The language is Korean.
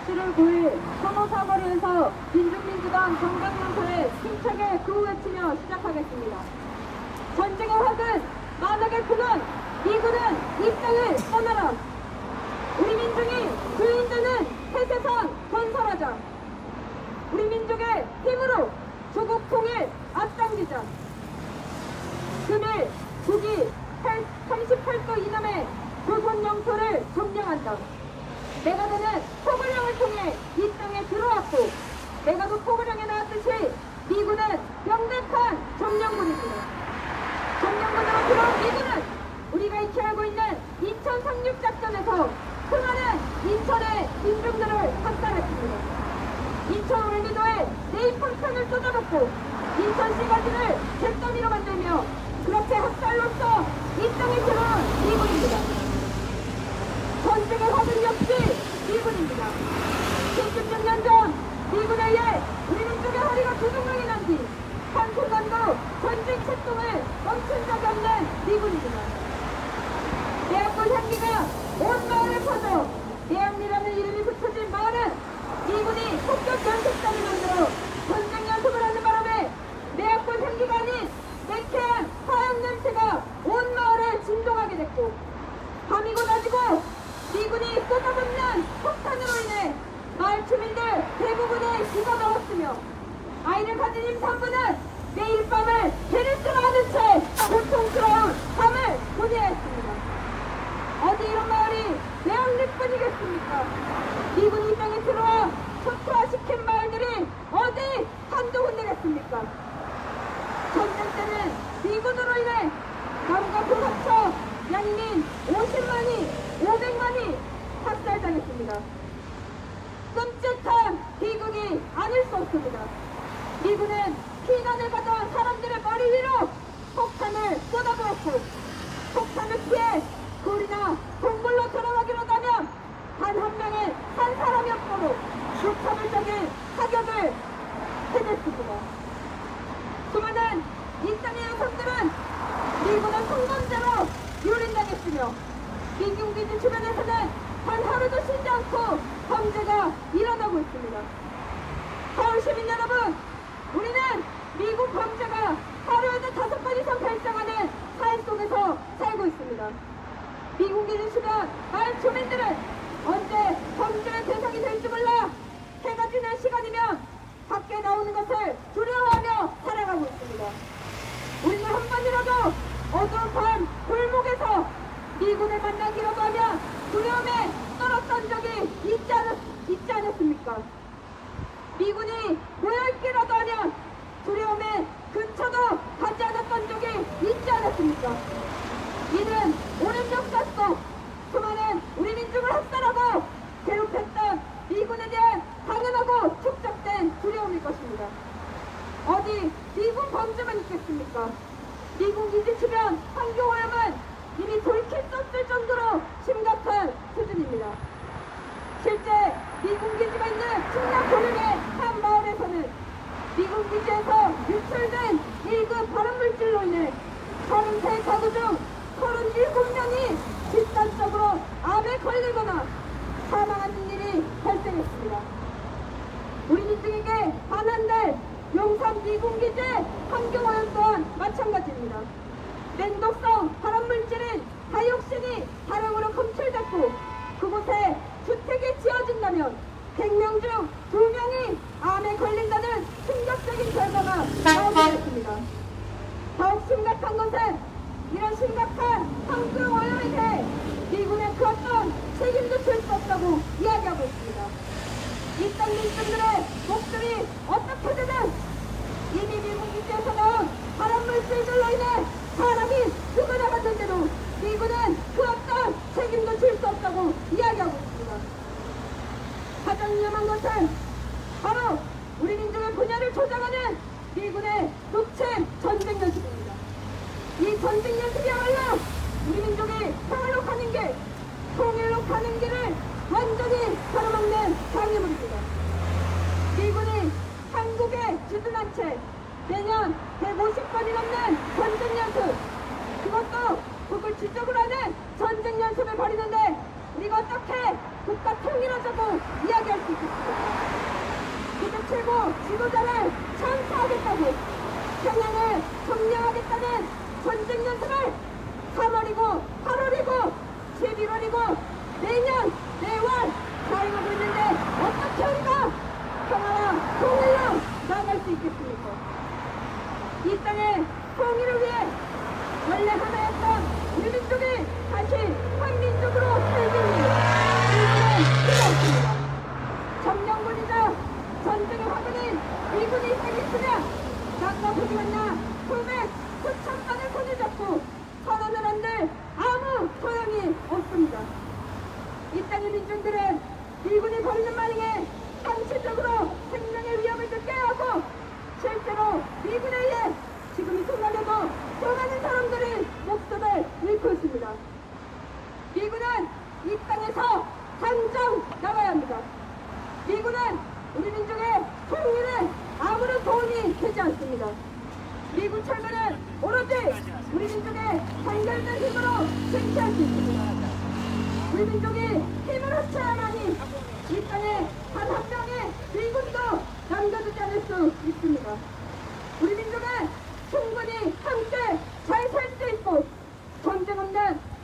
박수를 구해 선호사거리에서 민중민주당 정강연설에 힘차게 구호외치며 시작하겠습니다. 전쟁의 확은 만악의 근원, 미군은 이 땅을 떠나라. 우리 민중이 주인되는 폐쇄선 건설하자. 우리 민족의 힘으로 조국 통일 앞당기자. 금일 북위 38도 이남의 조선 영토를 점령한다. 메가드는 포글령을 통해 이 땅에 들어왔고 메가도 포글령에 나왔듯이 미군은 명백한 점령군입니다. 점령군으로 들어온 미군은 우리가 익히 알고 있는 인천 상륙작전에서 수많은 인천의 민중들을 학살했습니다. 인천 올리도에 네이펑탄을 쏟아놓고 인천시가지를 잿더미로 만들며 그렇게 학살로서 이 땅에 들어온 미군입니다. 전쟁의 화두 역시 미군입니다. 76년 전 미군에 의해 우리 민족의 허리가 두둥강이 난 뒤 한순간도 전쟁 책동을 멈춘 적이 없는 미군입니다. 대학골 향기가 온 마을에 퍼져 대학리라는 이름이 붙여진 마을은 미군이 폭격 연습장을 만들어 전쟁 연습을 하는 바람에 대학골 향기가 아닌 맹쾌한 화학 냄새가 온 마을을 진동하게 됐고 밤이고 낮이고 미군이 쏟아붓는 폭탄으로 인해 마을 주민들 대부분이 죽어나왔으며 아이를 가진 임산부는 매일 밤을 배를 쓸어하는 채 고통스러운 밤을 보내야 했습니다. 어디 이런 마을이 대학리뿐이겠습니까? 미군이 이 땅에 들어와 초토화시킨 마을들이 어디 한두 군데겠습니까? 전쟁 때는 미군으로 인해 남과 북합쳐 양민 50만이 500만이 학살당했습니다. 끔찍한 비극이 아닐 수 없습니다. 미군은 피난을 가던 사람들의 머리 위로 폭탄을 쏟아부었고 폭탄을 피해 굴이나 동굴로 들어가기로 하면 단 한 명의 한 사람이 없도록 무차별적인 사격을 해냈습니다. 수많은 이 땅의 여성들은 미군의 성범죄로 유린당했으며 민중기지 주변에서는 단 하루도 쉬지 않고 범죄가 일어나고 있습니다. 서울 시민 여러분, 우리는 미국 범죄가 하루에도 5번 이상 발생하는 사회 속에서 살고 있습니다. 미국 기지 주변 마을 주민들은 언제 범죄의 대상이 될지 몰라 해가 지는 시간이면 밖에 나오는 것을 두려워하며 살아가고 있습니다. 우리는 한 번이라도 어두운 밤 골목에서 미군을 만나기라도 하면 두려움에 떨었던 적이 있지 않았습니까? 미군이 모여있기라도 하면 두려움에 근처도 가지 않았던 적이 있지 않았습니까? 이는 오랜 역사 속 수많은 우리 민족을 학살하고 괴롭혔던 미군에 대한 당연하고 축적된 두려움일 것입니다. 어디 미군 범죄만 있겠습니까? 미군 기지 주변 환경오염은 이미 돌이킬 수 없을 정도로 심각한 수준입니다. 실제 미군 기지가 있는 충남 고령의 한 마을에서는 미군 기지에서 유출된 1급 발암물질로 인해 33가구 중 37명이 집단적으로 암에 걸리거나 사망하는 일이 발생했습니다. 우리 민중에게 반한될 용산 미군기지 환경오염 또한 마찬가지입니다. 맹독성 발암물질인 다이옥신이 다량으로 검출됐고 그곳에 주택이 지어진다면 100명 중 2명이 암에 걸린다는 충격적인 결과가 나오게 됐습니다. 더욱 심각한 것은 이런 심각한 환경오염에 대해 미군의 그 어떤 책임도 질 수 없다고 이야기하고 있습니다. 이 땅 민중들의 목소리 어떻게 되든 이미 미군 기지에서 나온 발암물질들로 인해 사람이 죽어나갔는데도 미군은 그 어떤 책임도 질 수 없다고 이야기하고 있습니다. 가장 위험한 것은 바로 우리 민족의 분열을 조장하는 미군의 노잼 전쟁 연습입니다. 이 전쟁 연습이야말로 우리 민족이 평화로 가는 길, 통일로 가는 길을 완전히 가로막는 장애물입니다. 미군이 한국에 주둔한 채 매년 150번이 넘는 전쟁 연습, 그것도 북을 지적으로 하는 전쟁 연습을 벌이는데 우리가 어떻게 국가 통일하자고 이야기할 수 있겠습니다. 세계 최고 지도자를 찬사하겠다고 평양을 점령하겠다는 전쟁 연습을 3월이고 8월이고 11월이고 내년 내월 사용하고 있는데 어떻게 우리가 평화와 통일로 나아갈 수 있겠습니까? 이 땅의 통일을 위해 원래 하나였던 우리 민족이 다시 한민족으로 살기 위해 미군은 필요 없습니다. 점령군이자 전쟁의 화근인 미군이 생겼으냐 낙과 보지 않나 소백 수천만의 손을 잡고 선언을 한들 아무 소용이 없습니다. 이 땅의 민중들은 미군이 벌이는 만행에 상시적으로 생명의 위협을 느껴야 하고 실제로 미군에 의해 지금 이 순간에도 수많은 사람들이 목숨을 잃고 있습니다. 미군은 이 땅에서 당장 나가야 합니다. 미군은 우리 민족의 통일에 아무런 도움이 되지 않습니다. 미군 철거는 오로지 우리 민족의 단결된 힘으로 쟁취할 수 있습니다. 우리 민족이 힘을 합쳐야만이 이 땅에 단 한 명의 미군도 남겨두지 않을 수 있습니다. 우리 민족은 충분히 함께 잘 살 수 있고 전쟁 없는